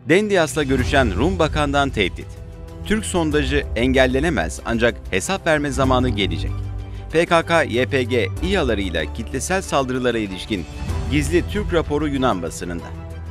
Dendias'la görüşen Rum bakandan tehdit. Türk sondajı engellenemez ancak hesap verme zamanı gelecek. PKK-YPG İHA'larıyla kitlesel saldırılara ilişkin gizli Türk raporu Yunan basınında.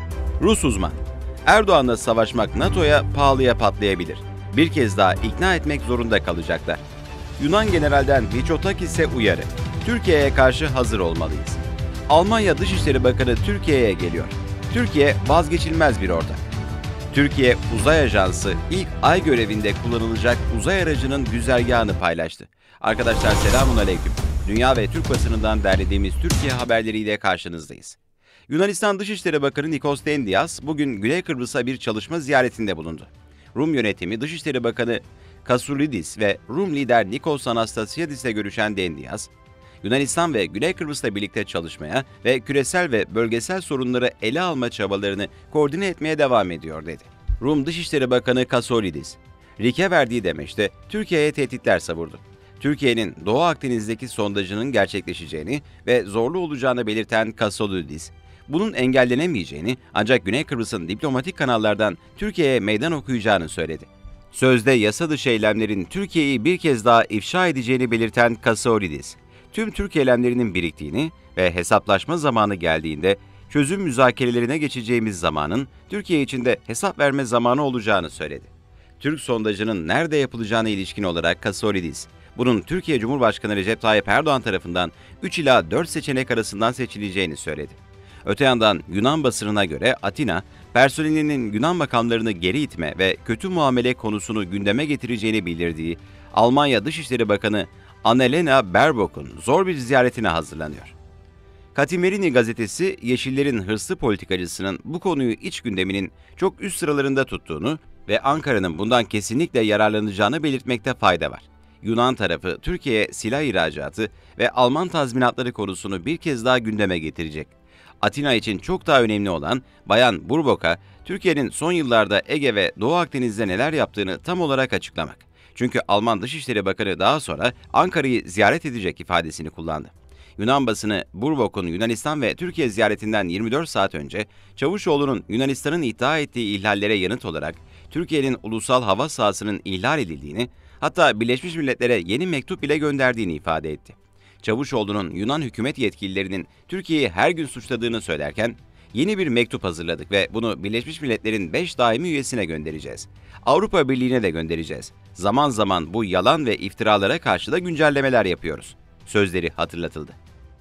Rus uzman, Erdoğan'la savaşmak NATO'ya pahalıya patlayabilir. Bir kez daha ikna etmek zorunda kalacaklar. Yunan generalden Mitsotakis'e uyarı. Türkiye'ye karşı hazır olmalıyız. Almanya Dışişleri Bakanı Türkiye'ye geliyor. Türkiye vazgeçilmez bir ortak. Türkiye Uzay Ajansı ilk ay görevinde kullanılacak uzay aracının güzergahını paylaştı. Arkadaşlar selamünaleyküm. Dünya ve Türk basınından derlediğimiz Türkiye haberleriyle karşınızdayız. Yunanistan Dışişleri Bakanı Nikos Dendias bugün Güney Kıbrıs'a bir çalışma ziyaretinde bulundu. Rum yönetimi Dışişleri Bakanı Kasoulides ve Rum lider Nikos Anastasiadis'le görüşen Dendias, Yunanistan ve Güney Kıbrıs'la birlikte çalışmaya ve küresel ve bölgesel sorunları ele alma çabalarını koordine etmeye devam ediyor dedi. Rum Dışişleri Bakanı Kasoulides, RİK'e verdiği demeçte Türkiye'ye tehditler savurdu. Türkiye'nin Doğu Akdeniz'deki sondajının gerçekleşeceğini ve zorlu olacağını belirten Kasoulides, bunun engellenemeyeceğini ancak Güney Kıbrıs'ın diplomatik kanallardan Türkiye'ye meydan okuyacağını söyledi. Sözde yasa dışı eylemlerin Türkiye'yi bir kez daha ifşa edeceğini belirten Kasoulides, tüm Türk eylemlerinin biriktiğini ve hesaplaşma zamanı geldiğinde çözüm müzakerelerine geçeceğimiz zamanın Türkiye için de hesap verme zamanı olacağını söyledi. Türk sondajının nerede yapılacağına ilişkin olarak Kasoulides, bunun Türkiye Cumhurbaşkanı Recep Tayyip Erdoğan tarafından 3 ila 4 seçenek arasından seçileceğini söyledi. Öte yandan Yunan basınına göre Atina, personelinin Yunan makamlarını geri itme ve kötü muamele konusunu gündeme getireceğini bildirdiği Almanya Dışişleri Bakanı Annalena Baerbock'un zor bir ziyaretine hazırlanıyor. Katimerini gazetesi, Yeşillerin hırslı politikacısının bu konuyu iç gündeminin çok üst sıralarında tuttuğunu ve Ankara'nın bundan kesinlikle yararlanacağını belirtmekte fayda var. Yunan tarafı Türkiye'ye silah ihracatı ve Alman tazminatları konusunu bir kez daha gündeme getirecek. Atina için çok daha önemli olan Bayan Baerbock'a Türkiye'nin son yıllarda Ege ve Doğu Akdeniz'de neler yaptığını tam olarak açıklamak. Çünkü Alman Dışişleri Bakanı daha sonra Ankara'yı ziyaret edecek ifadesini kullandı. Yunan basını Baerbock'un Yunanistan ve Türkiye ziyaretinden 24 saat önce Çavuşoğlu'nun Yunanistan'ın iddia ettiği ihlallere yanıt olarak Türkiye'nin ulusal hava sahasının ihlal edildiğini, hatta Birleşmiş Milletler'e yeni mektup bile gönderdiğini ifade etti. Çavuşoğlu'nun Yunan hükümet yetkililerinin Türkiye'yi her gün suçladığını söylerken, yeni bir mektup hazırladık ve bunu Birleşmiş Milletler'in 5 daimi üyesine göndereceğiz. Avrupa Birliği'ne de göndereceğiz. Zaman zaman bu yalan ve iftiralara karşı da güncellemeler yapıyoruz. Sözleri hatırlatıldı.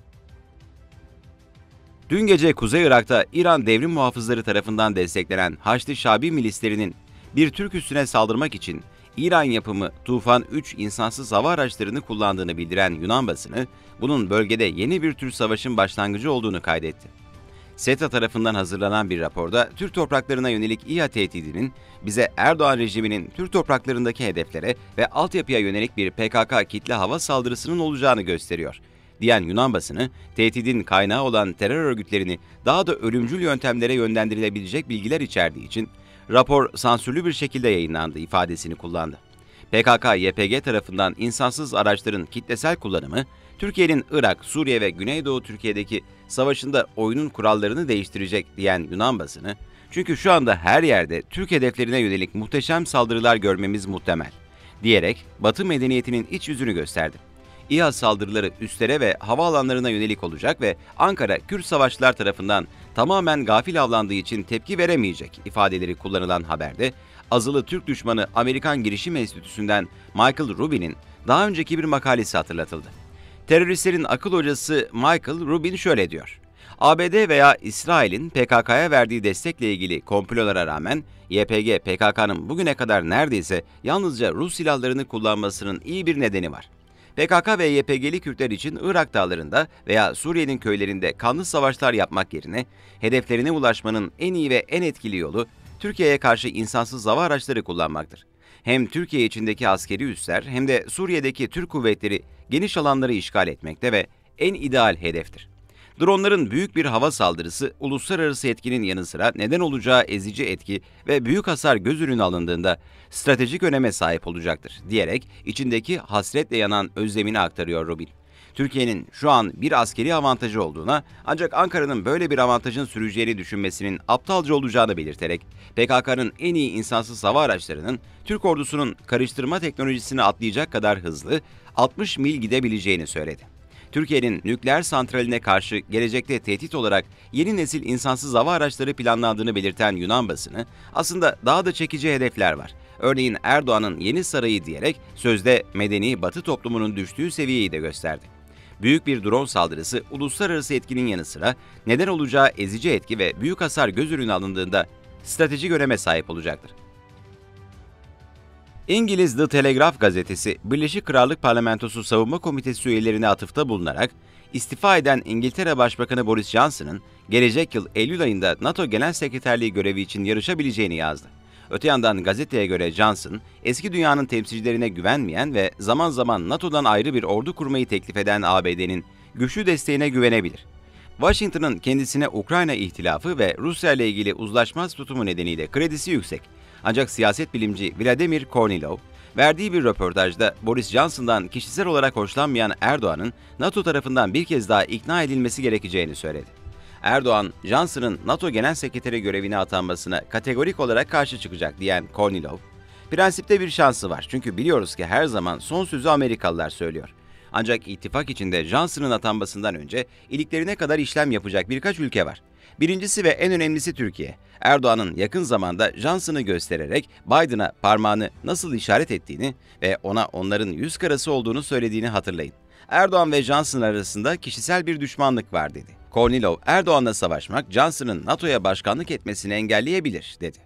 Dün gece Kuzey Irak'ta İran devrim muhafızları tarafından desteklenen Haçlı Şabi milislerinin bir Türk üssüne saldırmak için İran yapımı Tufan 3 insansız hava araçlarını kullandığını bildiren Yunan basını, bunun bölgede yeni bir tür savaşın başlangıcı olduğunu kaydetti. SETA tarafından hazırlanan bir raporda Türk topraklarına yönelik İHA tehdidinin bize Erdoğan rejiminin Türk topraklarındaki hedeflere ve altyapıya yönelik bir PKK kitle hava saldırısının olacağını gösteriyor, diyen Yunan basını, tehdidin kaynağı olan terör örgütlerini daha da ölümcül yöntemlere yönlendirilebilecek bilgiler içerdiği için rapor sansürlü bir şekilde yayınlandı ifadesini kullandı. PKK-YPG tarafından insansız araçların kitlesel kullanımı, Türkiye'nin Irak, Suriye ve Güneydoğu Türkiye'deki savaşında oyunun kurallarını değiştirecek diyen Yunan basını, çünkü şu anda her yerde Türk hedeflerine yönelik muhteşem saldırılar görmemiz muhtemel, diyerek Batı medeniyetinin iç yüzünü gösterdi. İHA saldırıları üslere ve havaalanlarına yönelik olacak ve Ankara, Kürt savaşçılar tarafından tamamen gafil avlandığı için tepki veremeyecek ifadeleri kullanılan haberde, azılı Türk düşmanı Amerikan Girişim Enstitüsü'nden Michael Rubin'in daha önceki bir makalesi hatırlatıldı. Teröristlerin akıl hocası Michael Rubin şöyle diyor: ABD veya İsrail'in PKK'ya verdiği destekle ilgili komplolara rağmen YPG, PKK'nın bugüne kadar neredeyse yalnızca Rus silahlarını kullanmasının iyi bir nedeni var. PKK ve YPG'li Kürtler için Irak dağlarında veya Suriye'nin köylerinde kanlı savaşlar yapmak yerine hedeflerine ulaşmanın en iyi ve en etkili yolu Türkiye'ye karşı insansız hava araçları kullanmaktır. Hem Türkiye içindeki askeri üsler hem de Suriye'deki Türk kuvvetleri geniş alanları işgal etmekte ve en ideal hedeftir. Dronların büyük bir hava saldırısı, uluslararası etkinin yanı sıra neden olacağı ezici etki ve büyük hasar göz önüne alındığında stratejik öneme sahip olacaktır, diyerek içindeki hasretle yanan özlemini aktarıyor Rubin. Türkiye'nin şu an bir askeri avantajı olduğuna, ancak Ankara'nın böyle bir avantajın süreceğini düşünmesinin aptalca olacağını belirterek, PKK'nın en iyi insansız hava araçlarının Türk ordusunun karıştırma teknolojisini atlayacak kadar hızlı 60 mil gidebileceğini söyledi. Türkiye'nin nükleer santraline karşı gelecekte tehdit olarak yeni nesil insansız hava araçları planlandığını belirten Yunan basını, aslında daha da çekici hedefler var. Örneğin Erdoğan'ın yeni sarayı diyerek sözde medeni Batı toplumunun düştüğü seviyeyi de gösterdi. Büyük bir drone saldırısı uluslararası etkinin yanı sıra neden olacağı ezici etki ve büyük hasar göz önüne alındığında stratejik öneme sahip olacaktır. İngiliz The Telegraph gazetesi, Birleşik Krallık Parlamentosu Savunma Komitesi üyelerine atıfta bulunarak, istifa eden İngiltere Başbakanı Boris Johnson'ın gelecek yıl Eylül ayında NATO Genel Sekreterliği görevi için yarışabileceğini yazdı. Öte yandan gazeteye göre Johnson, eski dünyanın temsilcilerine güvenmeyen ve zaman zaman NATO'dan ayrı bir ordu kurmayı teklif eden ABD'nin güçlü desteğine güvenebilir. Washington'ın kendisine Ukrayna ihtilafı ve Rusya ile ilgili uzlaşmaz tutumu nedeniyle kredisi yüksek. Ancak siyaset bilimci Vladimir Kornilov, verdiği bir röportajda Boris Johnson'dan kişisel olarak hoşlanmayan Erdoğan'ın NATO tarafından bir kez daha ikna edilmesi gerekeceğini söyledi. Erdoğan, Johnson'ın NATO Genel Sekreteri görevine atanmasına kategorik olarak karşı çıkacak diyen Kornilov, prensipte bir şansı var çünkü biliyoruz ki her zaman son sözü Amerikalılar söylüyor. Ancak ittifak içinde Johnson'ın atanmasından önce iliklerine kadar işlem yapacak birkaç ülke var. Birincisi ve en önemlisi Türkiye. Erdoğan'ın yakın zamanda Johnson'ı göstererek Biden'a parmağını nasıl işaret ettiğini ve ona onların yüz karası olduğunu söylediğini hatırlayın. Erdoğan ve Johnson arasında kişisel bir düşmanlık var dedi. Kornilov, Erdoğan'la savaşmak Johnson'ın NATO'ya başkanlık etmesini engelleyebilir dedi.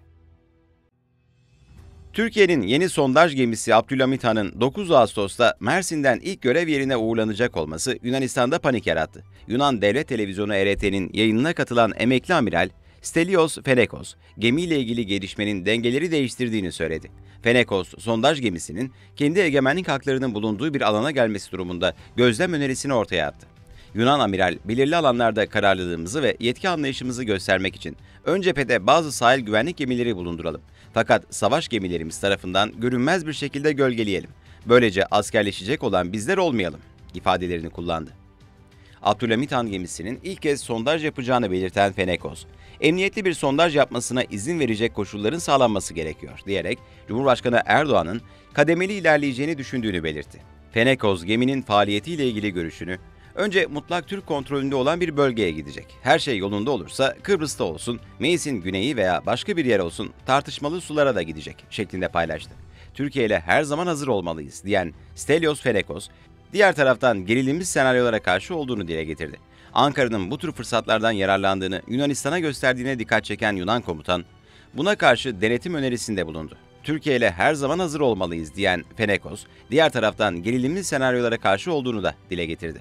Türkiye'nin yeni sondaj gemisi Abdülhamit Han'ın 9 Ağustos'ta Mersin'den ilk görev yerine uğurlanacak olması Yunanistan'da panik yarattı. Yunan Devlet Televizyonu RT'nin yayınına katılan emekli amiral Stelios Fenekos, gemiyle ilgili gelişmenin dengeleri değiştirdiğini söyledi. Fenekos, sondaj gemisinin kendi egemenlik haklarının bulunduğu bir alana gelmesi durumunda gözlem önerisini ortaya attı. Yunan amiral, belirli alanlarda kararlılığımızı ve yetki anlayışımızı göstermek için ön cephede bazı sahil güvenlik gemileri bulunduralım. Fakat savaş gemilerimiz tarafından görünmez bir şekilde gölgeleyelim. Böylece askerleşecek olan bizler olmayalım ifadelerini kullandı. Abdülhamit Han gemisinin ilk kez sondaj yapacağını belirten Fenekos, emniyetli bir sondaj yapmasına izin verecek koşulların sağlanması gerekiyor diyerek Cumhurbaşkanı Erdoğan'ın kademeli ilerleyeceğini düşündüğünü belirtti. Fenekos, geminin faaliyetiyle ilgili görüşünü, önce mutlak Türk kontrolünde olan bir bölgeye gidecek. Her şey yolunda olursa Kıbrıs'ta olsun, Meis'in güneyi veya başka bir yer olsun tartışmalı sulara da gidecek şeklinde paylaştı. Türkiye ile her zaman hazır olmalıyız diyen Stelios Fenekos, diğer taraftan gerilimli senaryolara karşı olduğunu dile getirdi. Ankara'nın bu tür fırsatlardan yararlandığını Yunanistan'a gösterdiğine dikkat çeken Yunan komutan, buna karşı denetim önerisinde bulundu. Türkiye ile her zaman hazır olmalıyız diyen Fenekos, diğer taraftan gerilimli senaryolara karşı olduğunu da dile getirdi.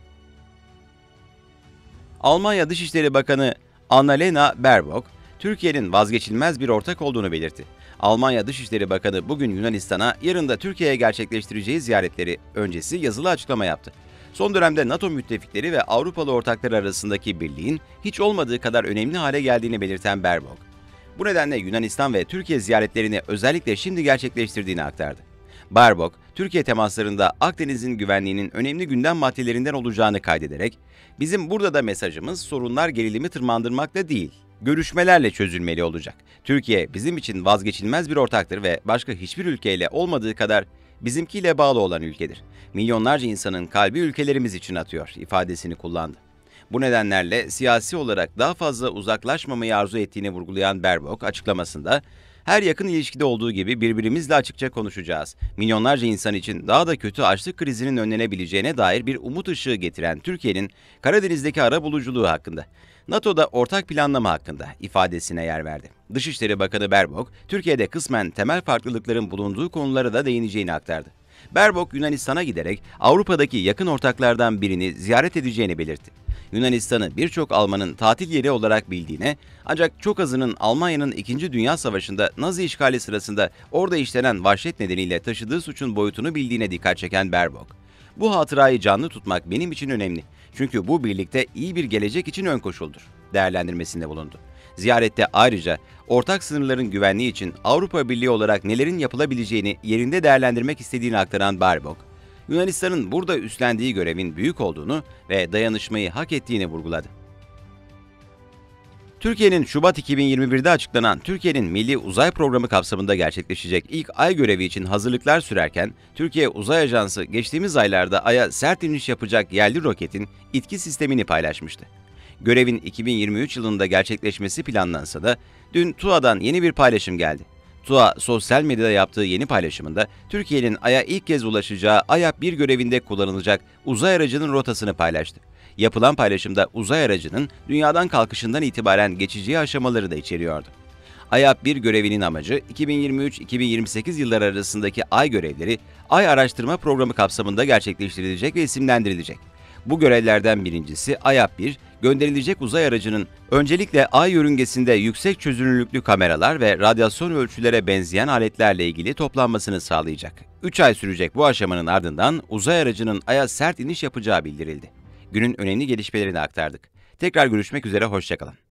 Almanya Dışişleri Bakanı Annalena Baerbock, Türkiye'nin vazgeçilmez bir ortak olduğunu belirtti. Almanya Dışişleri Bakanı bugün Yunanistan'a, yarın da Türkiye'ye gerçekleştireceği ziyaretleri öncesi yazılı açıklama yaptı. Son dönemde NATO müttefikleri ve Avrupalı ortakları arasındaki birliğin hiç olmadığı kadar önemli hale geldiğini belirten Baerbock, bu nedenle Yunanistan ve Türkiye ziyaretlerini özellikle şimdi gerçekleştirdiğini aktardı. Baerbock, Türkiye temaslarında Akdeniz'in güvenliğinin önemli gündem maddelerinden olacağını kaydederek, bizim burada da mesajımız sorunlar gerilimi tırmandırmakla değil, görüşmelerle çözülmeli olacak. Türkiye bizim için vazgeçilmez bir ortaktır ve başka hiçbir ülkeyle olmadığı kadar bizimkiyle bağlı olan ülkedir. Milyonlarca insanın kalbi ülkelerimiz için atıyor ifadesini kullandı. Bu nedenlerle siyasi olarak daha fazla uzaklaşmamayı arzu ettiğini vurgulayan Baerbock açıklamasında, her yakın ilişkide olduğu gibi birbirimizle açıkça konuşacağız. Milyonlarca insan için daha da kötü açlık krizinin önlenebileceğine dair bir umut ışığı getiren Türkiye'nin Karadeniz'deki arabuluculuğu hakkında, NATO'da ortak planlama hakkında ifadesine yer verdi. Dışişleri Bakanı Baerbock, Türkiye'de kısmen temel farklılıkların bulunduğu konulara da değineceğini aktardı. Baerbock, Yunanistan'a giderek Avrupa'daki yakın ortaklardan birini ziyaret edeceğini belirtti. Yunanistan'ı birçok Almanın tatil yeri olarak bildiğine, ancak çok azının Almanya'nın 2. Dünya Savaşı'nda Nazi işgali sırasında orada işlenen vahşet nedeniyle taşıdığı suçun boyutunu bildiğine dikkat çeken Baerbock, bu hatırayı canlı tutmak benim için önemli. Çünkü bu birlikte iyi bir gelecek için ön koşuldur değerlendirmesinde bulundu. Ziyarette ayrıca ortak sınırların güvenliği için Avrupa Birliği olarak nelerin yapılabileceğini yerinde değerlendirmek istediğini aktaran Baerbock, Yunanistan'ın burada üstlendiği görevin büyük olduğunu ve dayanışmayı hak ettiğini vurguladı. Türkiye'nin Şubat 2021'de açıklanan Türkiye'nin Milli Uzay Programı kapsamında gerçekleşecek ilk Ay görevi için hazırlıklar sürerken, Türkiye Uzay Ajansı geçtiğimiz aylarda Ay'a sert iniş yapacak yerli roketin itki sistemini paylaşmıştı. Görevin 2023 yılında gerçekleşmesi planlansa da dün TUA'dan yeni bir paylaşım geldi. TUA, sosyal medyada yaptığı yeni paylaşımında Türkiye'nin Ay'a ilk kez ulaşacağı Ayap-1 görevinde kullanılacak uzay aracının rotasını paylaştı. Yapılan paylaşımda uzay aracının dünyadan kalkışından itibaren geçeceği aşamaları da içeriyordu. Ayap-1 görevinin amacı 2023-2028 yılları arasındaki Ay görevleri, Ay Araştırma Programı kapsamında gerçekleştirilecek ve isimlendirilecek. Bu görevlerden birincisi Ayap-1, gönderilecek uzay aracının öncelikle Ay yörüngesinde yüksek çözünürlüklü kameralar ve radyasyon ölçülere benzeyen aletlerle ilgili toplanmasını sağlayacak. 3 ay sürecek bu aşamanın ardından uzay aracının Ay'a sert iniş yapacağı bildirildi. Günün önemli gelişmelerini aktardık. Tekrar görüşmek üzere, hoşça kalın.